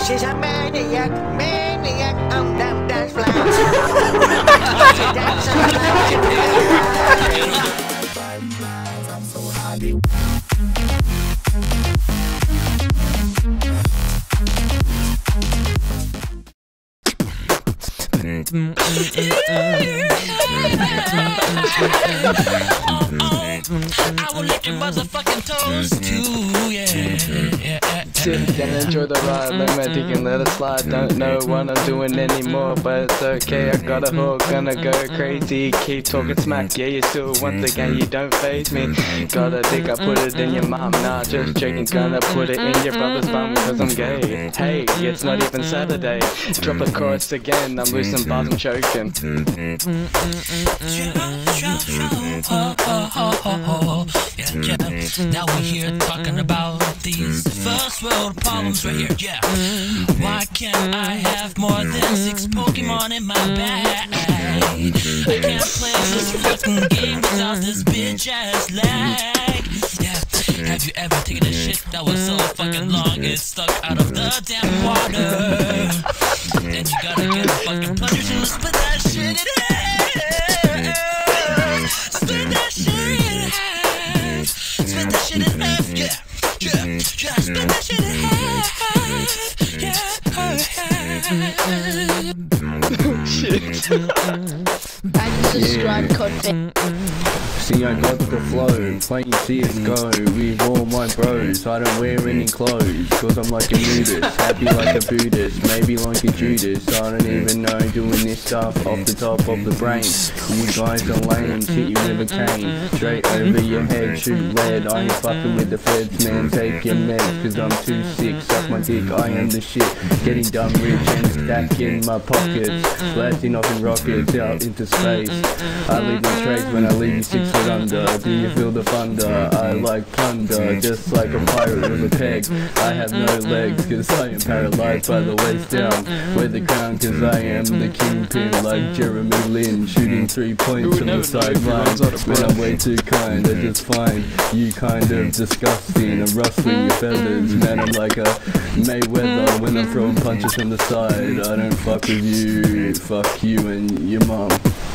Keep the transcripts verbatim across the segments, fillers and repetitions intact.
She's a maniac, maniac on down that flat. I will lick your motherfucking toes too, yeah. Sit and enjoy the ride, let my dick and let it slide. Don't know what I'm doing anymore, but it's okay. I got a hook, gonna go crazy. Keep talking smack, yeah, you still once again, you don't faze me. Got a dick, I put it in your mom. Nah, just joking, gonna put it in your brother's bum because I'm gay. Hey, it's not even Saturday. Drop a chorus again, I'm losing bars, I'm choking. Yeah, yeah. Now we're here talking about these first world problems right here, yeah. Why can't I have more than six Pokémon in my bag? I can't play this fucking game without this bitch ass lag. Yeah, have you ever taken a shit that was so fucking long it's stuck out of the damn water? Then you gotta get a fucking plunger to split that shit in half. Split that shit in half. Split that shit in half, yeah. Yeah, yeah, split that shit in half. Yeah, Shit. And subscribe, Codfish. See, I got the flow, playing C S G O with all my bros. I don't wear any clothes, cause I'm like a nudist, happy like a Buddhist, maybe like a Judas. I don't even know doing this stuff off the top of the brain. You guys are lame, hit you with a cane, straight over your head, shoot lead. I ain't fucking with the feds, man, take your meds, cause I'm too sick, suck my dick, I am the shit. Getting dumb rich and stacking my pockets, blasting off in rockets out into space. I leave my tracks when I leave you six foot under. Do you feel the thunder? I like plunder, just like a pirate with a peg. I have no legs, cause I am paralyzed by the waist down. Wear the crown, cause I am the kingpin, like Jeremy Lin, shooting three points from the sideline. When I'm way too kind, I just find you kind of disgusting. I'm rustling your feathers, man, I'm like a Mayweather when I'm throwing punches from the side. I don't fuck with you, fuck you and your mom.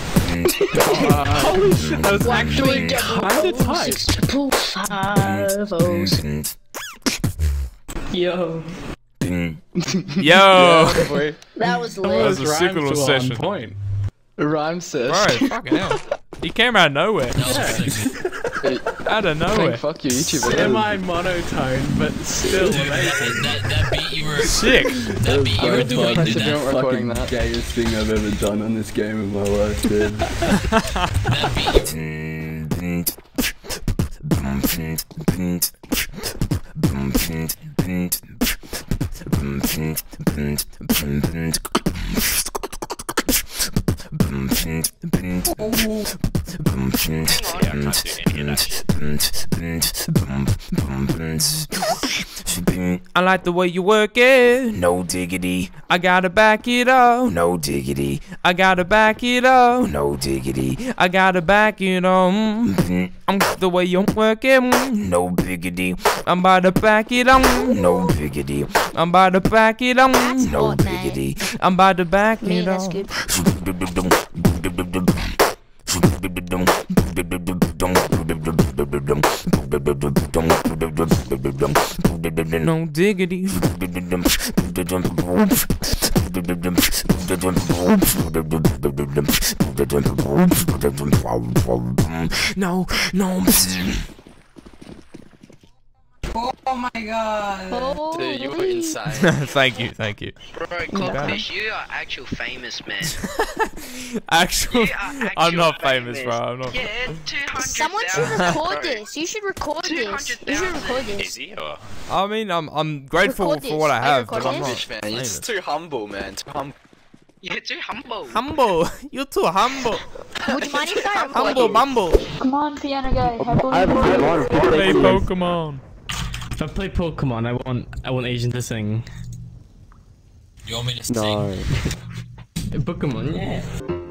Holy shit, that was actually kinda tight. Triple five O's. Yo. Yo! Boy. That was That lit. was a super little session. Point. Rhyme sis. Bro, fucking hell. He came out of nowhere. Out of nowhere. Fuck you, YouTuber. Semi-monotone, but still amazing. That, that beat you were Sick. That beat you were doing, I dude. should That, be recording Fucking that. gayest thing I've ever done on this game in my life, dude. that beat you I like the way you work it. No diggity. I gotta back it up. No diggity. I gotta back it up. No diggity. I gotta back it up. I'm the way you work it. No biggity. I'm about to back it up. No biggity. I'm about to back it up. No biggity. I'm about to back Me, it that's up. good. No diggity. No, no. Oh my god. Oh, Dude, you were insane. Thank you, thank you. Bro, Codfish, you are actual famous, man. Actual, You are I'm not actual famous, bro. I'm not. Yeah, two hundred. someone should record this. You should record this. You should record this. he or? I mean, I'm I'm grateful Record for what I this. have, I but record I'm this. not Man, you're just too humble, man. Too humble. You're too humble. humble. You're too humble. Would you mind if I record Humble this? bumble. Come on, piano guy. I have a lot of Play Pokemon. If I play Pokemon, I want I want Asian to sing. You want me to sing? No. Pokemon, yeah.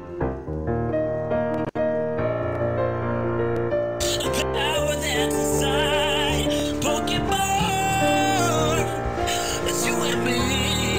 Power that's inside Pokemon. It's you and me.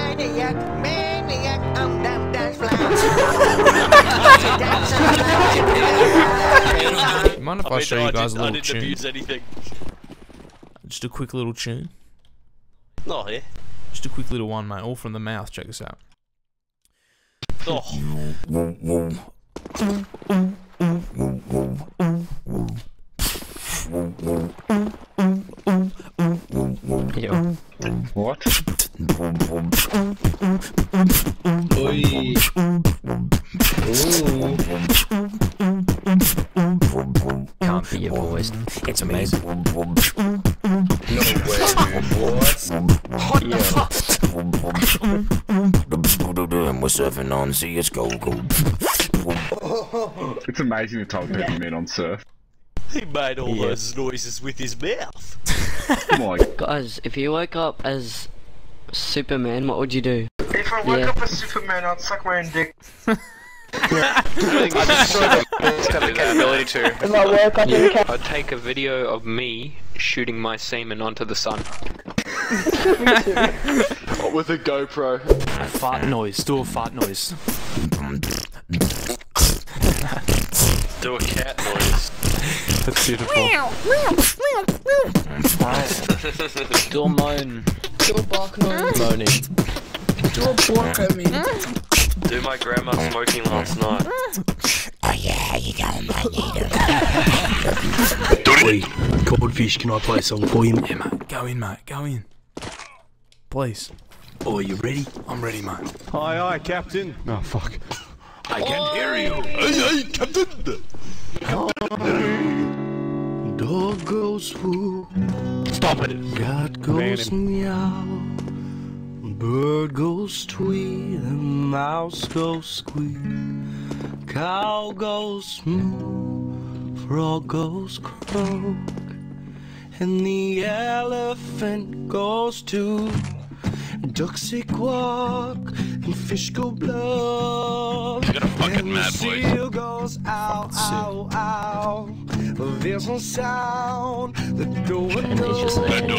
Maniac, maniac, I'm down, dance fly. Mind if I, I show no, you I guys a didn't, little I didn't tune? abuse anything. Just a quick little tune. Oh, yeah. Just a quick little one, mate. All from the mouth. Check this out. Oh. Yo. What? Oi. Ooh. Can't be your voice. It's amazing. No way. What? What the fuck? And we're surfing on C S G O. It's amazing the type of people meet on surf. He made all Yeah. those noises with his mouth. My Guys, if you woke up as Superman, what would you do? If I woke Yeah. up as Superman, I'd suck my own dick. I just saw the capability to. If I woke up in a I'd take a video of me shooting my semen onto the sun. With a GoPro. Fart noise. Do a fart noise. Do a cat noise. That's beautiful. Do a moan. Do a bark noise. Moaning. Do a bark at me. Do my grandma smoking last night. Oh yeah, how you going, mate? Oi, Codfish, can I play a song for you? Yeah, mate. Go in, mate. Go in. Please. Oh, you ready? I'm ready, mate. Aye, aye, Captain. Oh, fuck. I can hear you. Aye, aye, Captain. Dog goes woo. Stop it. Cat goes meow. Bird goes tweet. And mouse goes squeak. Cow goes moo. Frog goes croak. And the elephant goes too. Ducks say quack, and fish go bluff, You got a fucking and mad the voice. seal goes ow, ow, ow. There's no sound that no one knows.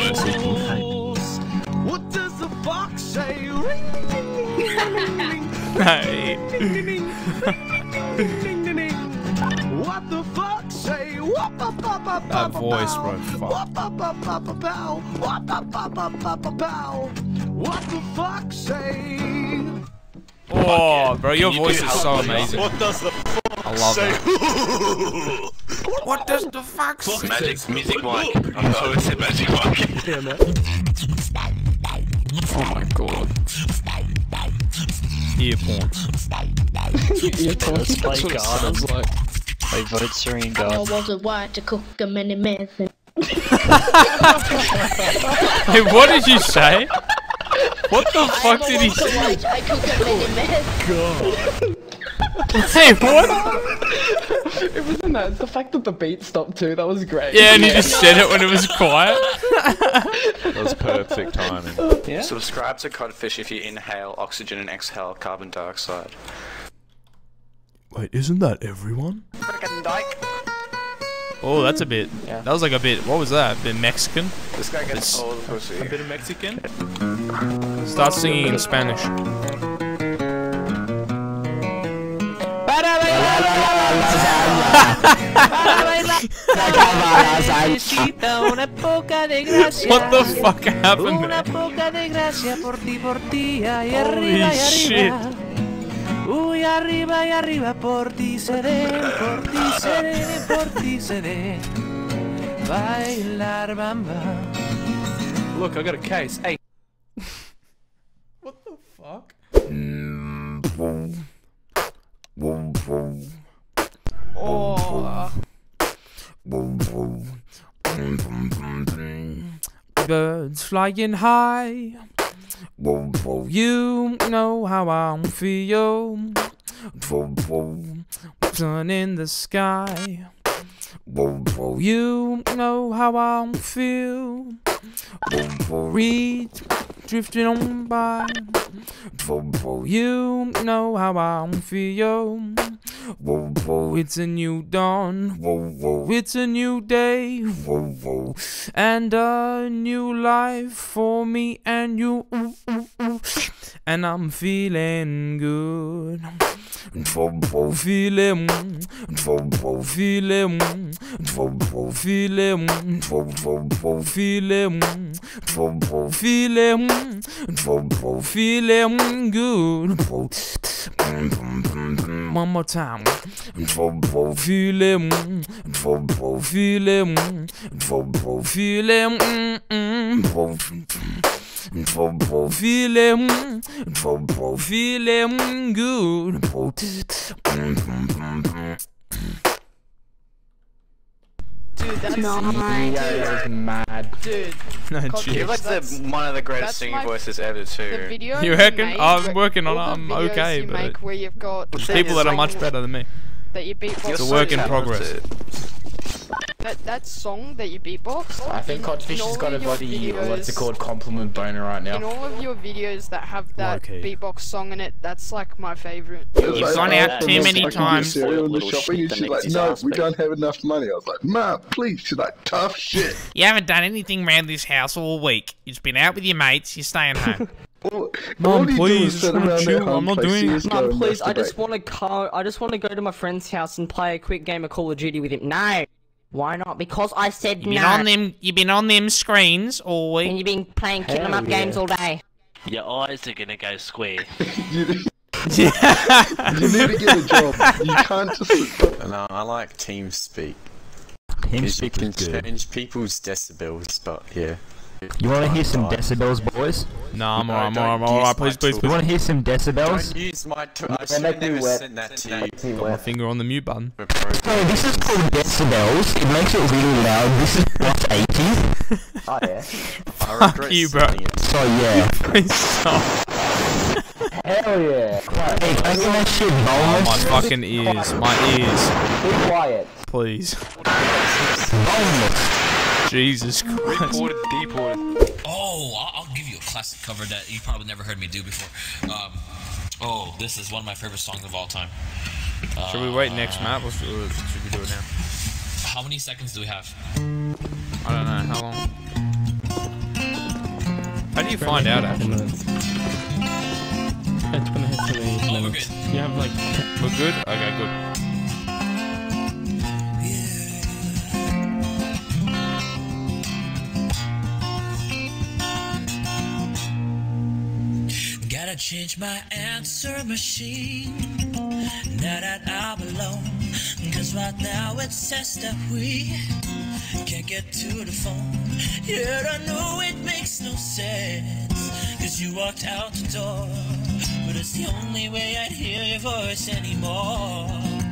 What does the fox say? Ring, ding, ding, ding, ding, Hey. ding, ding, ding, ding, ding, ding, ding. What the fuck say? Wop, up, up, up, That up, voice, pow. bro, fuck. Wop, up, up, up, up, pow. Wop, up, up, up, up, up, pow. What the fuck say? Oh, bro, your Can you voice do is so Ylvis? amazing. What does the fuck I love say? that. What does the fuck say? Magic music mic. I'm sorry, it's a magic mic. Yeah, man. Oh my god. Ear porn. Ear porn. That's That's what it sounds like. I voted Serene God. I wasn't white to cook a many men. Hey, what did you say? What the fuck did he say? I cook a many men. Hey, what? It wasn't that. It's the fact that the beat stopped too. That was great. Yeah, and he just said it when it was quiet. That was perfect timing. Yeah. Subscribe to Codfish if you inhale oxygen and exhale carbon dioxide. Wait, isn't that everyone? Frickin' dyke. Oh, that's a bit. That was like a bit. What was that? A bit Mexican? This guy gets It's- all the pussy. A bit of Mexican? Start singing in Spanish. What the fuck happened there? poca de gracia por ti, por ti, ahí Holy arriba, y shit. arriba. Uy, arriba y arriba, por ti seré, por ti seré, por ti seré. Bailar bamba. Look, I got a case. Hey. What the fuck? Oh. Birds flying high. You know how I feel. Sun in the sky. You know how I feel. Reed drifting on by. You know how I feel. Whoa, whoa, it's a new dawn. Whoa, whoa, it's a new day. Whoa, whoa, and a new life for me and you. Ooh, ooh, ooh. And I'm feeling good. Whoa, whoa, feeling. Whoa, whoa, feeling. Whoa, whoa, feeling. Whoa, whoa, whoa, feeling. Whoa, whoa, feeling. Whoa, whoa, feeling good. Whoa. One more time. Whoa, whoa, feeling. Whoa, whoa, feeling. Whoa, whoa, feeling. Whoa, whoa, whoa, feeling. Whoa, whoa, feeling good. Whoa. Dude, that's nice. That was mad. Dude. No, You're like the, one of the greatest singing my, voices ever too. The video You reckon? made, I'm working on it. all the I'm videos okay, you but make where you've got there's people that are much better than me. That you beatbox. It's a work in progress. That that song that you beatbox. I think Codfish has got a bloody, what's it called, compliment boner right now. In all of your videos that have that Okay. beatbox song in it, that's like my favorite. You've gone out too many times. Cereal in the shopping, and she's like, "No, we don't have enough money." I was like, "Ma, please." She's like, "Tough shit." You haven't done anything around this house all week. You've just been out with your mates. You're staying home. Mom, please, just wanna chill. I'm not doing it. Mum, please, I just want to go. I just want to go to my friend's house and play a quick game of Call of Duty with him. No, why not? Because I said You've been no. on them. You've been on them screens all week. And you've been playing kill 'em up games all day. Your eyes are gonna go square. You need to get a job. You can't just. No, I like TeamSpeak. TeamSpeak You can is good. change people's decibels, but yeah. You want to hear some decibels, boys? No, I'm No, alright, I'm don't alright, I'm alright, use please, my please, tool. please. You want to hear some decibels? Don't use my tool. I They should make have me never wet. sent that to you. Got my finger on the mute button. So this is called decibels. It makes it really loud. This is plus eighty. Oh yeah. Fuck you, bro. So yeah. Please stop. Hell yeah. Hey, can I get my shit Oh, boneless? my fucking ears. My ears. Be quiet. Please. Boneless. Jesus Christ. Reported, deported. Oh, I'll, I'll give you a classic cover that you probably never heard me do before. Um, oh, this is one of my favorite songs of all time. Uh, Should we wait next map or should we, should we do it now? How many seconds do we have? I don't know. How long? How do you find out actually? It's gonna hit twenty-eight Oh, we're minutes. good. You have like. We're good? Okay, good. Gotta change my answer machine. Now that I'm alone. Cause right now it says that we can't get to the phone. Yet I know it makes no sense. Cause you walked out the door. But it's the only way I'd hear your voice anymore.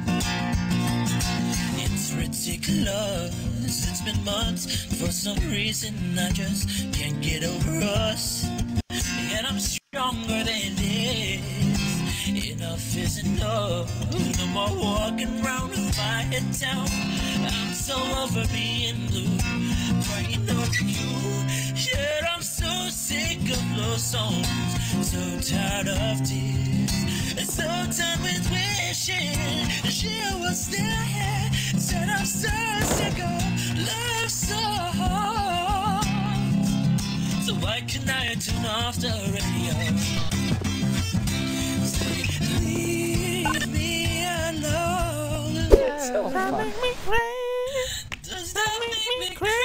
It's ridiculous. It's been months. For some reason I just can't get over us. And I'm stronger than this. Enough is enough. No more walking around with my head down. I'm so over being blue. Crying out to you. Yet I'm so sick of love songs. So tired of tears. And so done with wishing she was there. Said I'm so sick of love songs. So why can I turn off the radio? Say, leave me alone. Does that make me crazy? Does that make me crazy?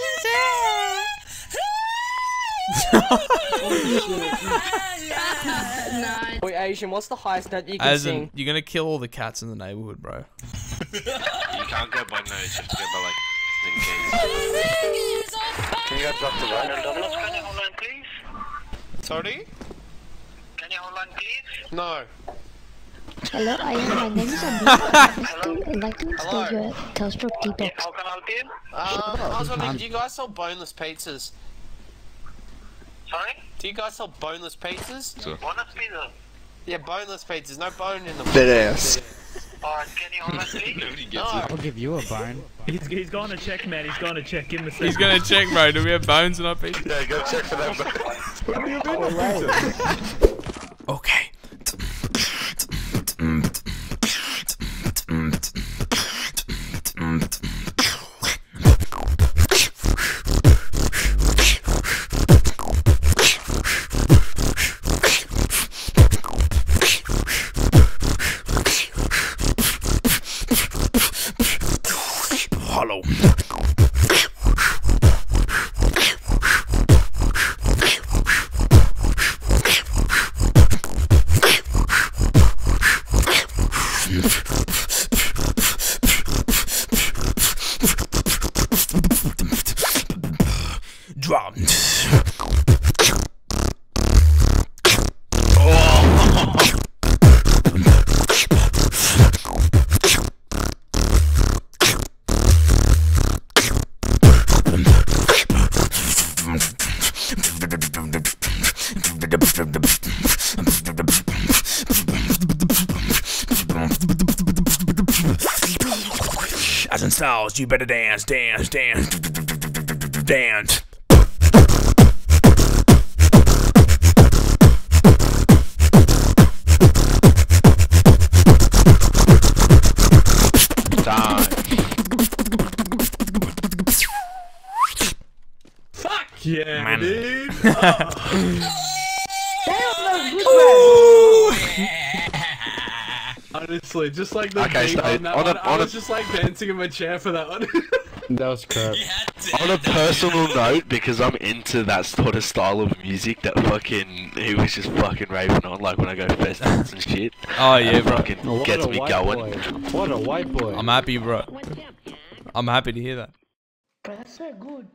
Wait, Asian, what's the highest note you can As sing? in, you're gonna kill all the cats in the neighborhood, bro. You can't go by notes, you have to go by like keys. Can you guys drop the line? Can you hold on, please? Sorry? Can you hold on, please? No. Hello, I am. My name is Abhi. I'd like to install your Telstra Beatbox. How can I help you? Um, I was wondering, do you guys sell boneless pizzas? Sorry? Do you guys sell boneless pizzas? Bonus pizza. Yeah, boneless pizzas, no bone in them. Dead ass. Alright, can you hold on, please? Nobody gets No. I'll give you a bone. He's, he's going to check, man. He's going to check. Give him a second. He's gonna check, bro. Do we have bones in our pizza? Yeah, go check for that. Okay. AznStylez, you better dance, dance, dance, dance. Fuck yeah, Man. dude. Oh. Honestly, just like the Okay, beat so on that on a- one, I on a- was just like dancing in my chair for that one. That was crap. On a personal note, because I'm into that sort of style of music that fucking he was just fucking raving on, like when I go to festivals and shit. Oh yeah, that bro. fucking What gets a me white going. boy. What a white boy. I'm happy, bro. I'm happy to hear that. That's so good.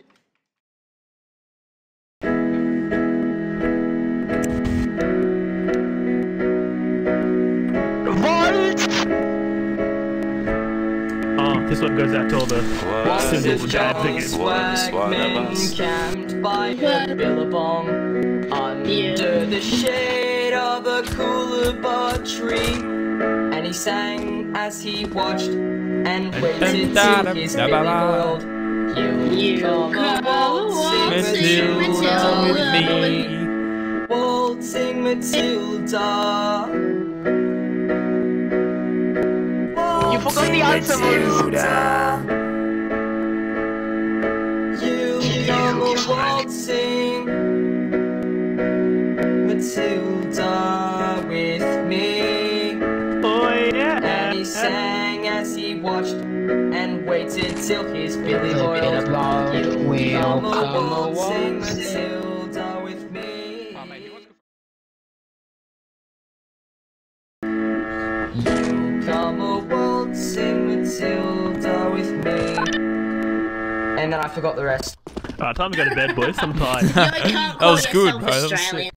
Oh, this one goes out to all the single dad singers. Swagmen camped by a billabong under the shade of a coolabah tree, and he sang as he watched and waited till his belly boiled. You come waltzing Matilda with me, waltzing Matilda. You forgot the answer, Matilda. You come waltzing Matilda with me. Oh yeah. And he sang as he watched and waited till his billy boiled. You come waltzing Matilda with me. You come a waltzing Matilda with me. And then I forgot the rest. Alright, time to go to bed, boys. I'm tired. That was good, bro. That was sick.